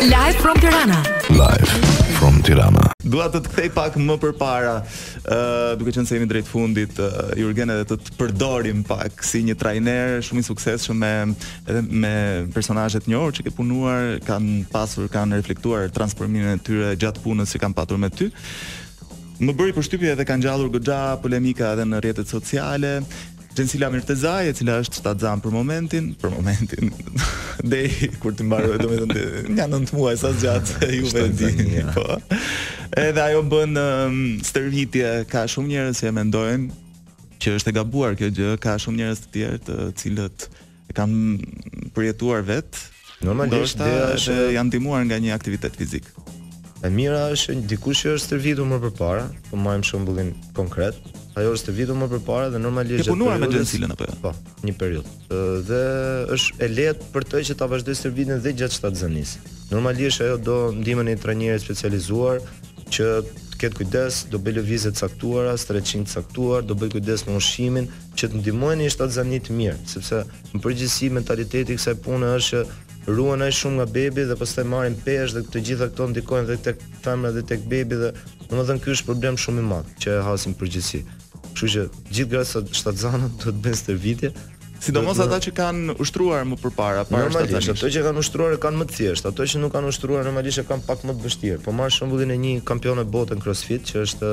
Live from Tirana. Live from Tirana. Dua të kthej pak më përpara, duke qenë se jemi drejt fundit, Jurgen, edhe të përdorim pak si një trajner shumë i suksesshëm me personazhe të njohur që ke punuar, kanë reflektuar transformimin e tyre gjatë punës që kanë patur me ty. Më bëri përshtypje edhe kanë ngjallur goxha polemika edhe në rrjetet sociale. Xhensila Mirtezaj, e cila është shtatzan për momentin deri kur të mbaroj, domethënë nga 9 muaj sa zgjat juve dini, po. Edhe ajo bën stërvitje, ka shumë njerëz që mendojnë që është e gabuar kjo gjë, ka shumë njerëz të tjerë të cilët e kanë përjetuar vet, normalisht janë ndihmuar nga një aktivitet fizik. E mira është dikush që është stërvitur më përpara, po marrim shembullin konkret. Ajo është stërvitur më përpara dhe normalisht ke punuar me Xhensilën apo jo? Po, një periudhë. Dhe është e lehtë për të që ta vazhdoj stërvitjen dhe gjatë shtatzanisë. Normalisht ajo do ndihmën e një trajneri specializuar që të ketë kujdes, do bëj lëvizje të caktuara, stretching të caktuar, do bëj kujdes me ushqimin që të ndihmojnë një shtatzani të mirë, sepse në përgjithësi mentaliteti i kësaj pune është që ruan ai shumë nga bebi dhe pastaj marrin peshë dhe të gjitha këto ndikojnë edhe tek femra dhe tek bebi dhe domethënë ky është problem shumë i madh që e hasim përgjithësi. Kështu që gjithë gratë shtatzanët duhet bëjnë stërvitje, sidomos ata që kanë ushtruar më përpara, para normalisht ato që kanë ushtruar kanë më të thjeshtë, ato që nuk kanë ushtruar normalisht kanë pak më të vështirë. Po marr shembullin e një kampione bote në CrossFit që është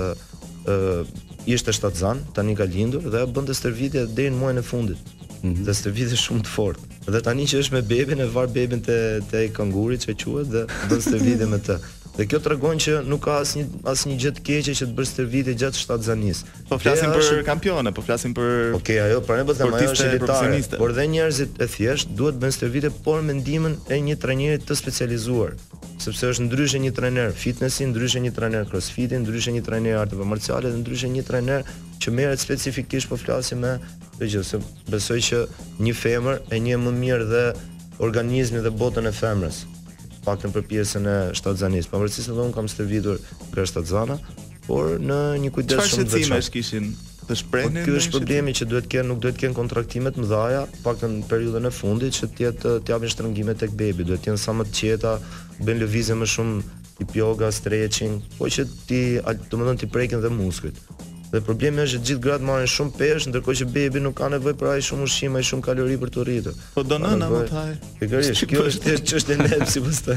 ishte shtatzan, tani ka lindur dhe bënte stërvitje deri në muajin e fundit. Dhe stërvitje shumë të fortë. Dhe tani që është me bebin, e var bebin te ai kangurit që quhet dhe bën stërvitje me të. Dhe kjo tregon që nuk ka asnjë gjë të keqe që të bësh stërvitje gjatë shtatzanisë. Po flasim për kampione, po flasim për Okej, ajo pra ne bëjmë ajo është elitare. Por dhe njerëzit e thjesht duhet bëjnë stërvitje por me ndihmën e një trajneri të specializuar. Sepse është ndryshe një trajner fitnessi, ndryshe një trajner crossfiti, ndryshe një trajner arteve marciale dhe ndryshe një trajner që merret specifikisht po flasim me këtë gjë, se besoj që një femër e njeh më mirë dhe organizmin dhe botën e femrës, paktën për pjesën e shtatzanisë. Pavarësisht se unë kam stërvitur nga shtatzana, por në një kujdes shumë të veçantë. Çfarë kishin të shprehnin? Ky është problemi që nuk duhet të kenë kontraktimet të mëdha, paktën në periudhën e fundit që të japin shtrëngime tek bebi, duhet të jenë sa më të qeta, bëjnë lëvizje më shumë tip yoga, stretching, po që domethënë ti prekin dhe muskujt. Dhe problemi është që gjithë gratë marrin shumë peshë, ndërkohë që bebi nuk ka nevojë për aq shumë ushqim, aq shumë kalori për të rritur. Po do nëna më thaj. Pikërisht, kjo është çështje nepsi pastaj.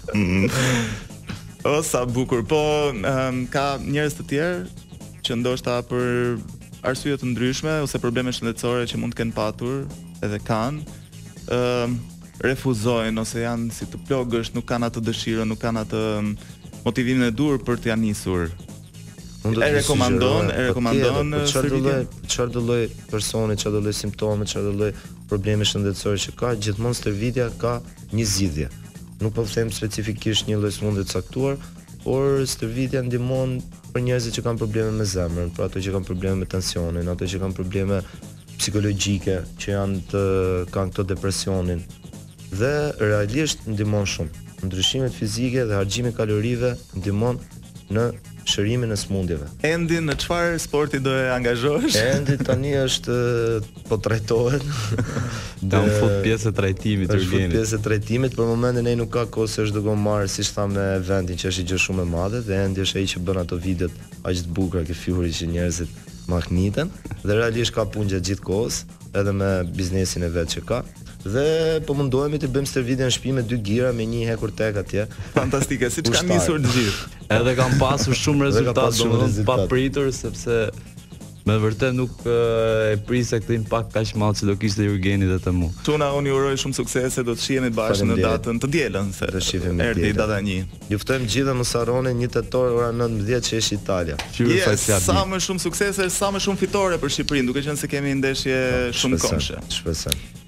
O sa bukur. Po ka njerëz të tjerë që ndoshta për arsye të ndryshme ose probleme shëndetësore që mund të kenë patur, edhe kanë, refuzojnë ose janë si të plogësh, nuk kanë atë dëshirën, nuk kanë atë motivimin e dur për të ja nisur. E rekomandon çfarë do lloj personi, çfarë do lloj simptome, çfarë do lloj probleme shëndetësore që ka, gjithmonë stërvitja ka një zgjidhje. Nuk po them specifikisht një lloj sëmundje të caktuar, por stërvitja ndihmon për njerëzit që kanë probleme me zemrën, për ato që kanë probleme me tensionin, ato që kanë probleme psikologjike, që kanë këto depresionin. Dhe realisht ndihmon shumë. Ndryshimet fizike dhe harxhimi i kalorive ndihmon në shërimin e smundjeve. Endi në çfarë sporti do e angazhohesh? Endi tani është po trajtohet. Do të fut pjesë e trajtimit të Jurgenit. Pjesë e trajtimit, për momentin ai nuk ka kohë se është duke marrë, siç thamë, me eventin që është një gjë shumë e madhe dhe Endi është ai që bën ato videot aq të bukura ke fyuri që njerëzit magniten dhe realisht ka punë gjatë gjithë kohës, edhe me biznesin e vet që ka. Dhe po mundohemi të bëjmë stërvitje në shtëpi me 2 gira me një hekur tek atje. Fantastike, siç kanë nisur të gjithë. Edhe kam pasur shumë rezultate pa pritur sepse me vërtet nuk e prisja këtë impakt kaq madh që do kishte Jurgeni dhe te mua. Tuna, unë ju uroj shumë suksese, do të shihemi bashkë në datën të dielën, se erdhi data 1. Ju ftojmë gjithë dhe mos harroni 1 tetor ora 19 që është Italia. Sa më shumë suksese, sa më shumë fitore për Shqipërinë, duke qenë se kemi ndeshje shumë komshe. Shpresoj.